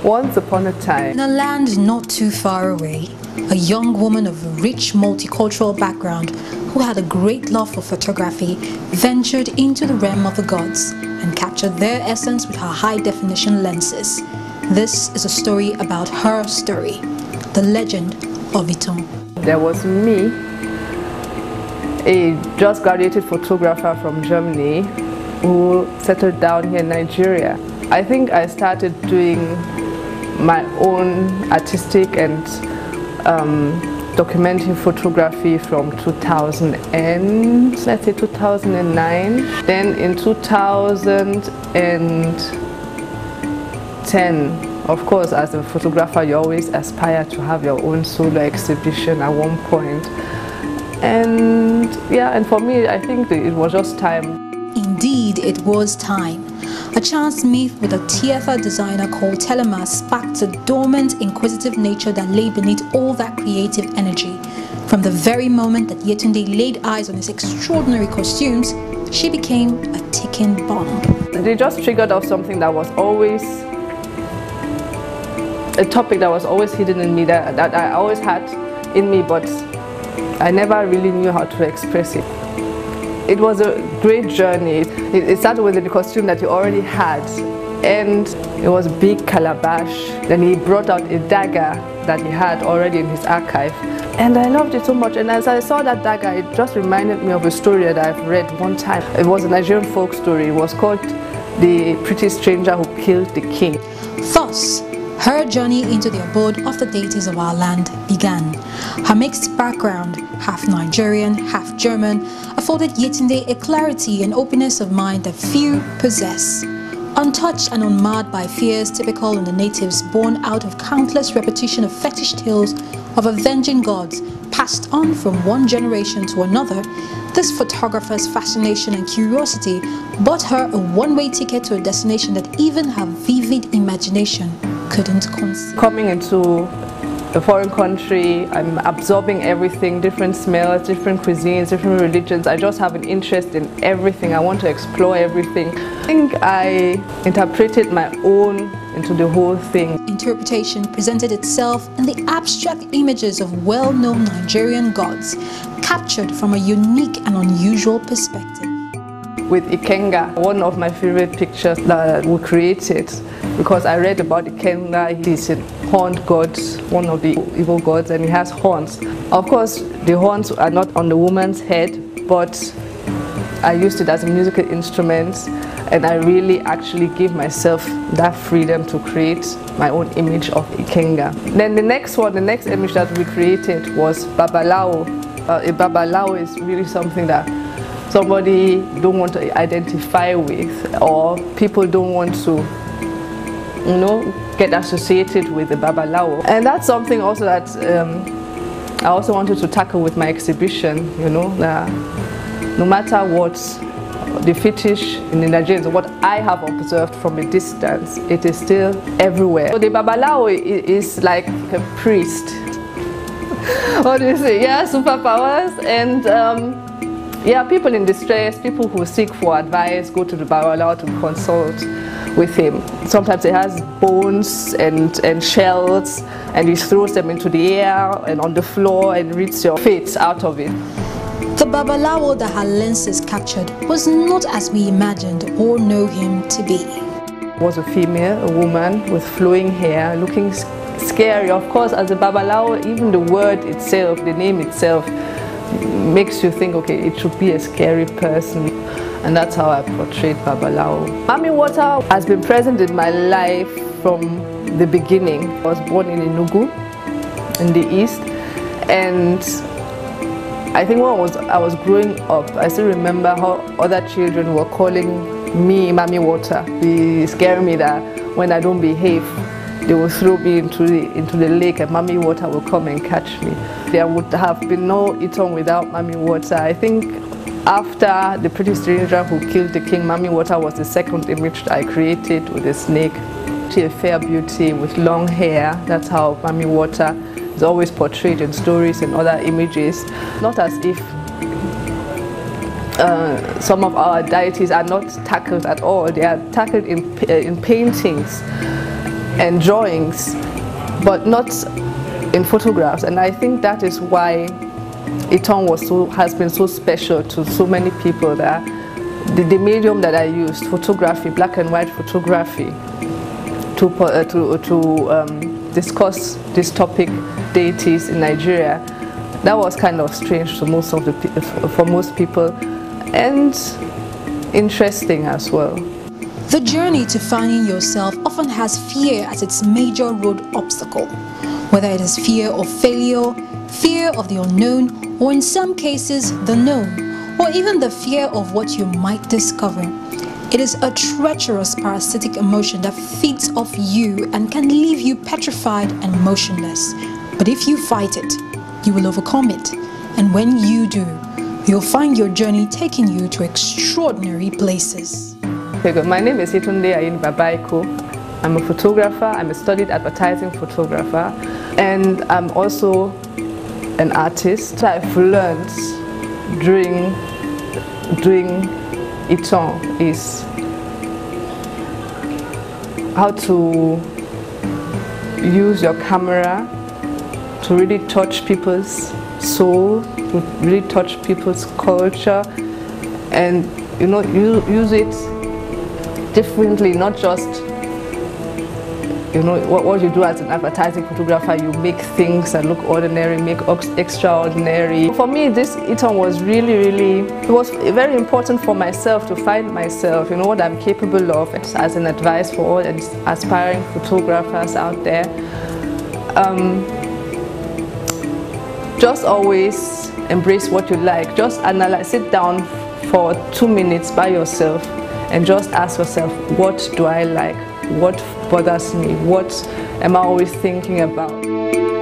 Once upon a time, in a land not too far away, a young woman of a rich multicultural background who had a great love for photography ventured into the realm of the gods and captured their essence with her high-definition lenses. This is a story about her story, the legend of Iton. There was me, a just graduated photographer from Germany who settled down here in Nigeria. I think I started doing my own artistic and documenting photography from 2009. Then in 2010, of course, as a photographer, you always aspire to have your own solo exhibition at one point. And yeah, and for me, I think it was just time. Indeed, it was time. A chance meet with a theatre designer called Telema sparked a dormant, inquisitive nature that lay beneath all that creative energy. From the very moment that Yetunde laid eyes on his extraordinary costumes, she became a ticking bomb. They just triggered off something that was always a topic that was always hidden in me, that I always had in me, but I never really knew how to express it. It was a great journey. It started with the costume that he already had, and it was a big calabash. Then he brought out a dagger that he had already in his archive, and I loved it so much. And as I saw that dagger, it just reminded me of a story that I've read one time. It was a Nigerian folk story. It was called The Pretty Stranger Who Killed the King. Thus, her journey into the abode of the deities of our land began. Her mixed background, half Nigerian, half German, afforded Yetunde a clarity and openness of mind that few possess. Untouched and unmarred by fears typical in the natives, born out of countless repetition of fetish tales of avenging gods passed on from one generation to another, this photographer's fascination and curiosity bought her a one-way ticket to a destination that even her vivid imagination couldn't conceive. Coming into a foreign country, I'm absorbing everything, different smells, different cuisines, different religions. I just have an interest in everything. I want to explore everything. I think I interpreted my own into the whole thing. Interpretation presented itself in the abstract images of well-known Nigerian gods, captured from a unique and unusual perspective. With Ikenga, one of my favorite pictures that we created, because I read about Ikenga. He's a horned god, one of the evil gods, and he has horns. Of course, the horns are not on the woman's head, but I used it as a musical instrument, and I really actually gave myself that freedom to create my own image of Ikenga. Then the next image that we created was Babalawo. A Babalawo is really something that somebody don't want to identify with, or people don't want to, get associated with the Babalawo. And that's something also that I also wanted to tackle with my exhibition, that no matter what the fetish in the Nigerians, what I have observed from a distance, it is still everywhere. So the Babalawo is like a priest. What do you say? Yeah, superpowers. And yeah, people in distress, people who seek for advice, go to the Babalawo to consult with him. Sometimes he has bones and shells, and he throws them into the air and on the floor and reads your fate out of it. The Babalawo that her lenses captured was not as we imagined or know him to be. Was a female, a woman with flowing hair, looking scary. Of course, as a Babalawo, even the word itself, the name itself, makes you think, okay, it should be a scary person. And that's how I portrayed Babalawo. Mami Water has been present in my life from the beginning. I was born in Enugu, in the east, and I think when I was growing up, I still remember how other children were calling me Mami Water. They scare me that when I don't behave, they will throw me into the lake and Mami Water will come and catch me. There would have been no Iton without Mami Water. I think after The Pretty Stranger Who Killed the King, Mami Water was the second image that I created with a snake. She's a fair beauty with long hair. That's how Mami Water is always portrayed in stories and other images. Not as if some of our deities are not tackled at all. They are tackled in paintings. and drawings, but not in photographs. And I think that is why Iton has been so special to so many people. That the medium that I used, photography, black and white photography, to discuss this topic, deities in Nigeria, that was kind of strange to for most people, and interesting as well. The journey to finding yourself often has fear as its major road obstacle, whether it is fear of failure, fear of the unknown, or in some cases the known, or even the fear of what you might discover. It is a treacherous parasitic emotion that feeds off you and can leave you petrified and motionless. But if you fight it, you will overcome it, and when you do, you'll find your journey taking you to extraordinary places. My name is Yetunde Ayin Babaiko. I'm a photographer. I'm a studied advertising photographer, and I'm also an artist. I've learned during doing Iton is how to use your camera to really touch people's soul, to really touch people's culture, and use it differently, not just what you do as an advertising photographer. You make things that look ordinary, make extraordinary. For me, this Iton was it was very important for myself to find myself, what I'm capable of, as an advice for all aspiring photographers out there. Just always embrace what you like. Just analyze, sit down for 2 minutes by yourself and just ask yourself, what do I like? What bothers me? What am I always thinking about?